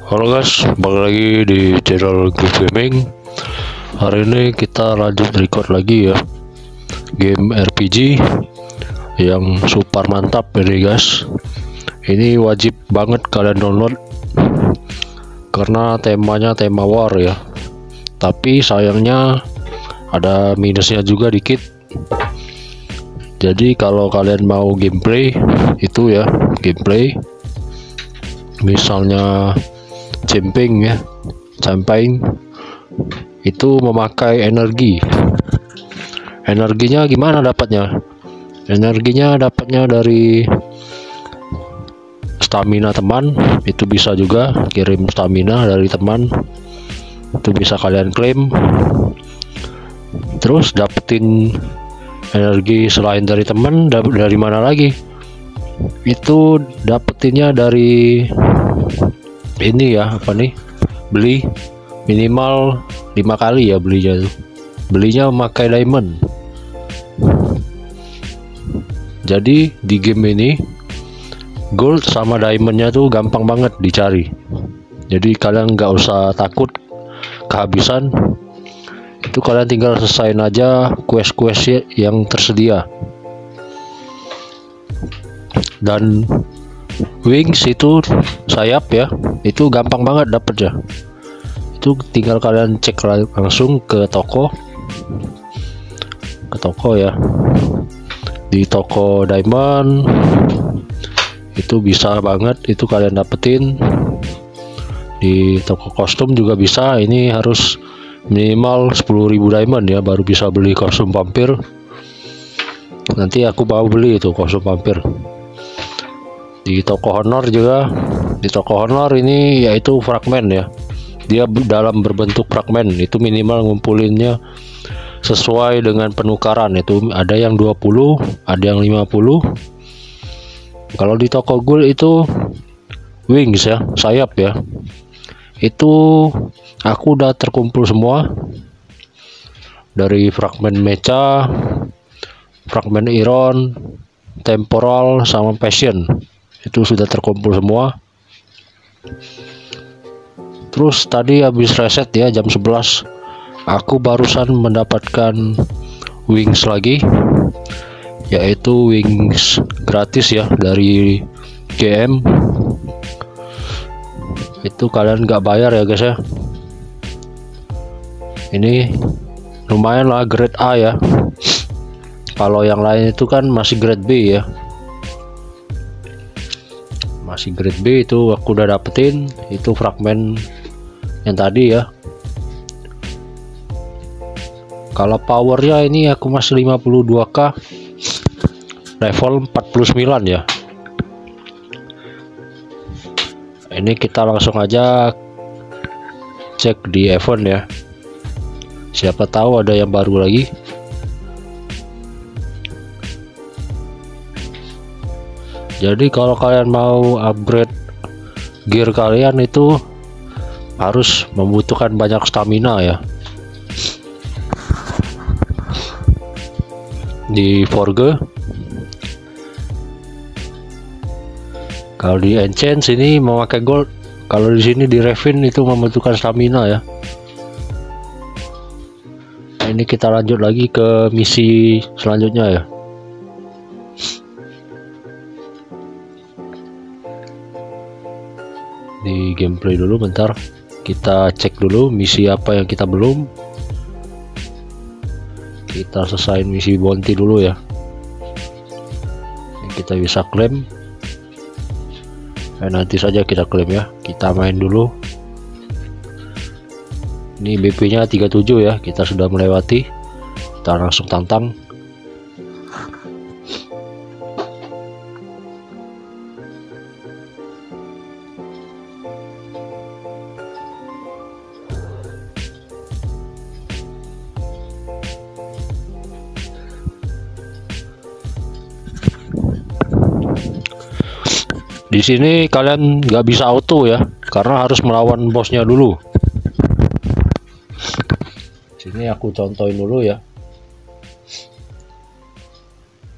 Halo guys, balik lagi di channel Give Gaming. Hari ini kita lanjut record lagi ya, game RPG yang super mantap ini guys. Ini wajib banget kalian download karena temanya tema war ya. Tapi sayangnya ada minusnya juga dikit. Jadi kalau kalian mau gameplay itu ya, gameplay misalnya camping ya, camping itu memakai energi. Energinya gimana dapatnya? Energinya dapatnya dari stamina teman. Itu bisa juga kirim stamina dari teman, itu bisa kalian klaim. Terus dapetin energi selain dari teman, dari mana lagi? Itu dapetinnya dari ini ya, apa nih, beli minimal 5 kali ya belinya memakai diamond. Jadi di game ini gold sama diamondnya tuh gampang banget dicari, jadi kalian nggak usah takut kehabisan. Itu kalian tinggal selesaiin aja quest-quest yang tersedia. Dan wings itu sayap ya, itu gampang banget dapet ya. Itu tinggal kalian cek langsung ke toko ya, di toko diamond itu bisa banget itu kalian dapetin. Di toko kostum juga bisa. Ini harus minimal 10.000 diamond ya baru bisa beli kostum vampir. Nanti aku mau beli itu kostum vampir. Di toko honor juga, di toko honor ini yaitu fragmen ya, dia dalam berbentuk fragmen. Itu minimal ngumpulinnya sesuai dengan penukaran, itu ada yang 20, ada yang 50. Kalau di toko gold itu wings ya, sayap ya, itu aku udah terkumpul semua dari fragmen mecha, fragmen iron, temporal sama passion. Itu sudah terkumpul semua. Terus tadi habis reset ya jam 11, aku barusan mendapatkan wings lagi, yaitu wings gratis ya dari GM. Itu kalian nggak bayar ya guys ya. Ini lumayan lah, grade A ya. Kalau yang lain itu kan masih grade B ya, masih grade B. Itu aku udah dapetin itu fragmen yang tadi ya. Kalau powernya ini aku masih 52k, level 49 ya. Ini kita langsung aja cek di event ya, siapa tahu ada yang baru lagi. Jadi kalau kalian mau upgrade gear kalian itu harus membutuhkan banyak stamina ya. Di Forge, kalau di enchant sini memakai gold, kalau di sini di refine itu membutuhkan stamina ya. Nah, ini kita lanjut lagi ke misi selanjutnya ya. Di gameplay dulu bentar, kita cek dulu misi apa yang kita belum. Kita selesaiin misi bounty dulu ya. Ini kita bisa klaim. Nanti saja kita klaim ya, kita main dulu. Ini BP nya 37 ya, kita sudah melewati. Kita langsung tantang. Di sini kalian nggak bisa auto ya, karena harus melawan bosnya dulu. Sini aku contohin dulu ya.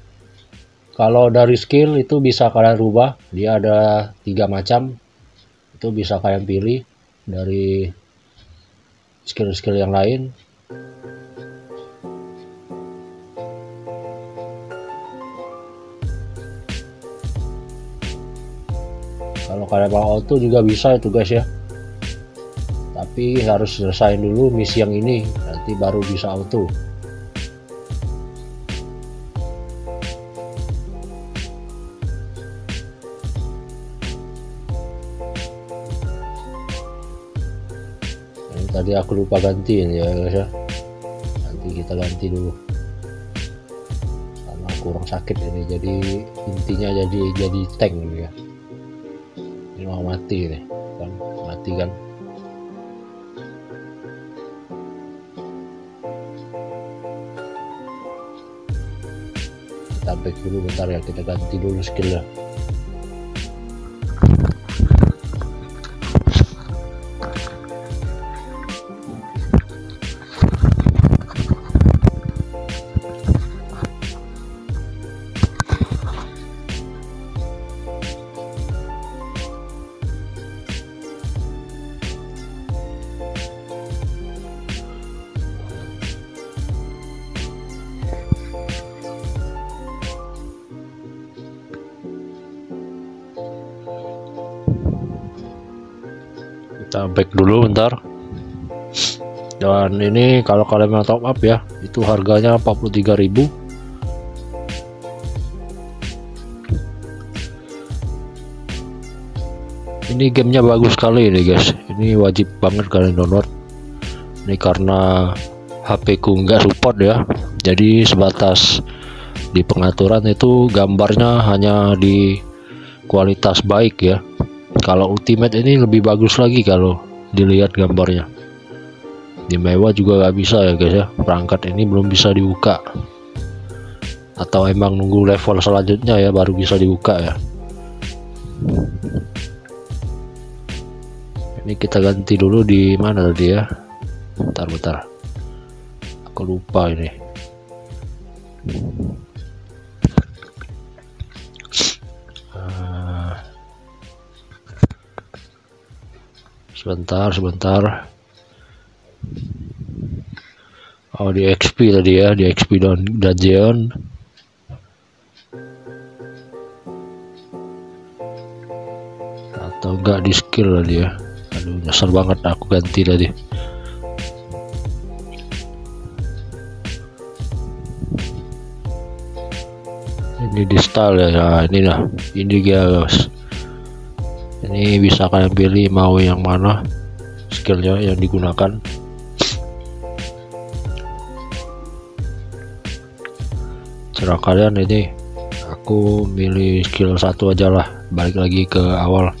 Kalau dari skill itu bisa kalian rubah, dia ada 3 macam. Itu bisa kalian pilih dari skill-skill yang lain. Kalau kalian mau auto juga bisa itu guys ya, tapi harus selesaiin dulu misi yang ini, nanti baru bisa auto. Ini tadi aku lupa gantiin ya guys ya, nanti kita ganti dulu karena kurang sakit ini, jadi intinya jadi tank gitu ya. Ini mau mati nih kan, mati kan. Kita back dulu bentar ya, kita ganti dulu skillnya. Kita back dulu bentar. Dan ini kalau kalian mau top up ya, itu harganya 43.000. Ini gamenya bagus sekali ini guys, ini wajib banget kalian download. Ini karena HP ku nggak support ya, jadi sebatas di pengaturan itu gambarnya hanya di kualitas baik ya. Kalau Ultimate ini lebih bagus lagi kalau dilihat gambarnya. Di mewah juga nggak bisa ya guys ya, perangkat ini belum bisa dibuka, atau emang nunggu level selanjutnya ya baru bisa dibuka ya. Ini kita ganti dulu di mana tadi ya, bentar aku lupa ini. Sebentar. Oh, di XP tadi ya, di XP dungeon. Atau enggak di skill tadi ya. Aduh, nyesel banget aku ganti tadi. Ini di style ya, nah, ini lah, ini guys. Ini bisa kalian pilih mau yang mana skillnya yang digunakan. Cara kalian ini, aku milih skill 1 aja lah, balik lagi ke awal,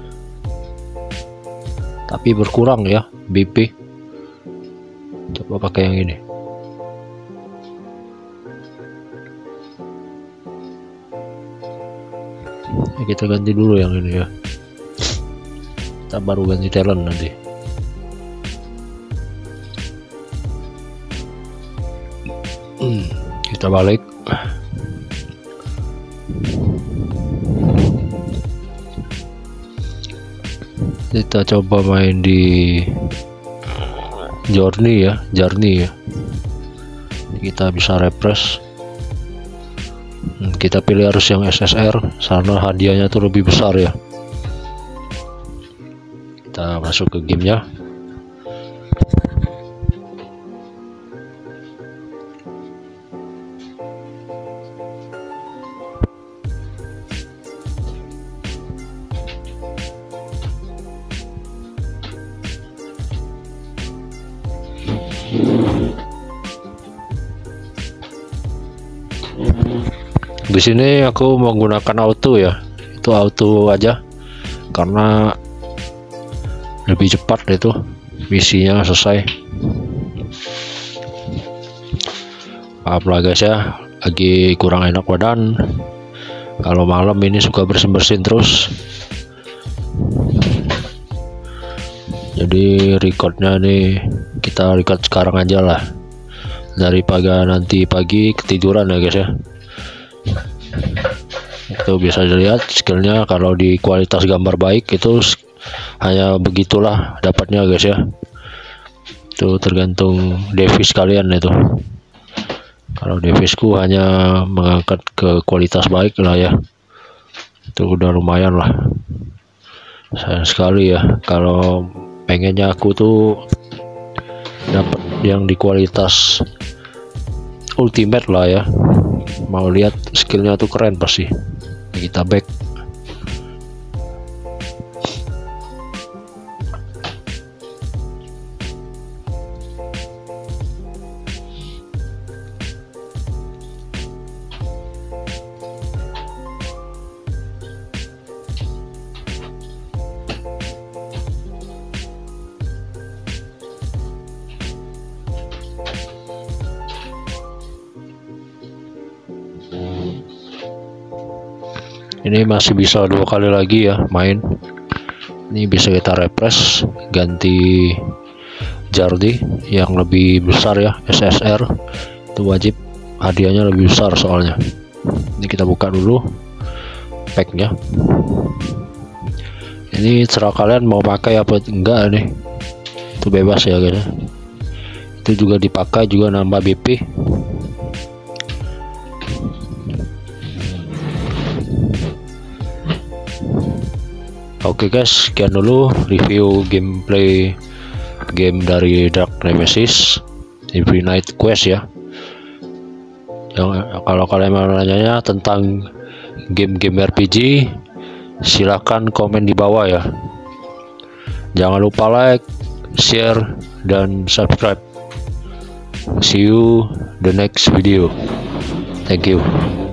tapi berkurang ya BP. Coba pakai yang ini. Kita ganti dulu yang ini ya, kita baru ganti talent nanti. Kita balik. Kita coba main di journey ya. Kita bisa refresh. Kita pilih harus yang SSR karena hadiahnya tuh lebih besar ya. Kita masuk ke gamenya. Di sini aku menggunakan auto ya, itu auto aja karena lebih cepat itu misinya selesai. Maaf lah guys ya, lagi kurang enak badan. Kalau malam ini suka bersin-bersin terus, jadi recordnya nih kita record sekarang aja lah, daripada nanti pagi ketiduran ya guys ya. Itu bisa dilihat skillnya, kalau di kualitas gambar baik itu hanya begitulah dapatnya guys ya. Itu tergantung device kalian itu. Kalau deviceku hanya mengangkat ke kualitas baik lah ya, itu udah lumayan lah. Sayang sekali ya, kalau pengennya aku tuh dapat yang di kualitas ultimate lah ya. Mau lihat skillnya tuh keren pasti. Kita back. Ini masih bisa 2 kali lagi ya main. Ini bisa kita refresh, ganti Jardi yang lebih besar ya, SSR itu wajib, hadiahnya lebih besar soalnya. Ini kita buka dulu packnya. Ini serah kalian mau pakai apa enggak nih, itu bebas ya guys. Itu juga dipakai, juga nambah BP. Oke guys, sekian dulu review gameplay game dari Dark Nemesis Every Night Quest ya. Kalau kalian mau nanya tentang game-game RPG, silahkan komen di bawah ya. Jangan lupa like, share, dan subscribe. See you the next video. Thank you.